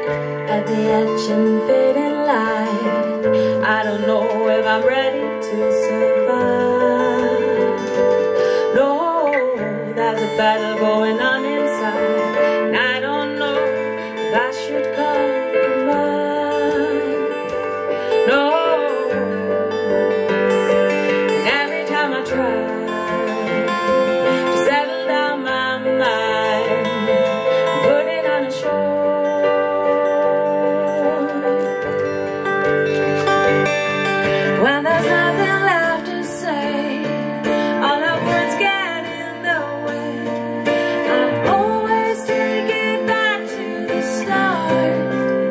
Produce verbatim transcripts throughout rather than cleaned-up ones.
at the edge and fading light. I don't know if I'm ready to survive. No, there's a battle going on inside, and I don't know if I should compromise. No, and every time I try to settle down my mind, put it on a show. When there's nothing left to say, all our words get in the way. I always take it back to the start.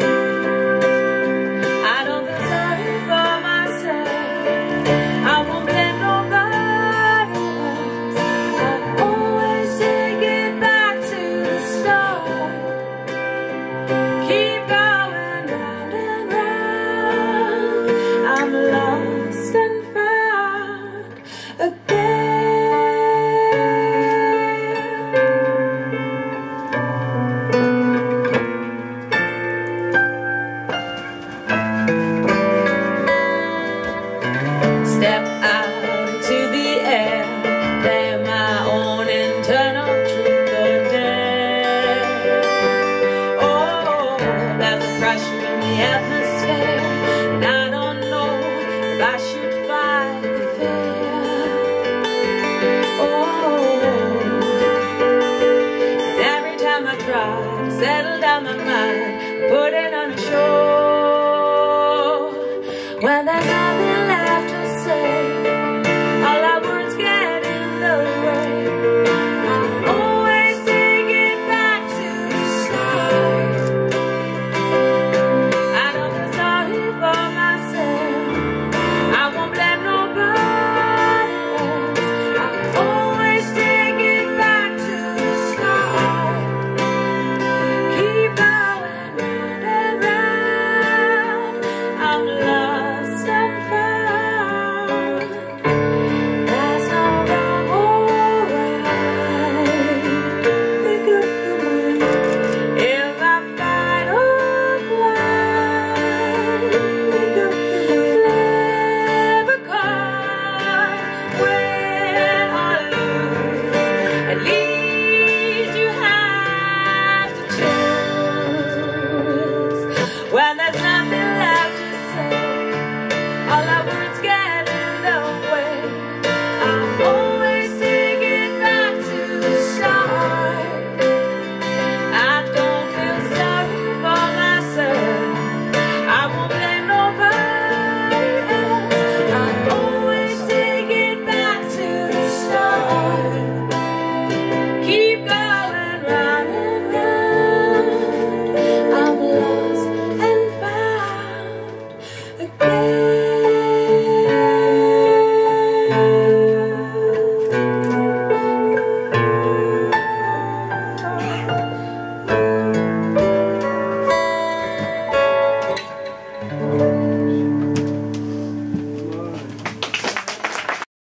I don't feel sorry for myself, I won't blame nobody else. I always take it back to the start. Keep going round and round, I'm lost and found again. Step out into the air, play my own internal truth or dare. Oh, there's a pressure in the atmosphere, and I don't know if I should fight the fear. Oh, and every time I try to settle down my mind, put it on a show.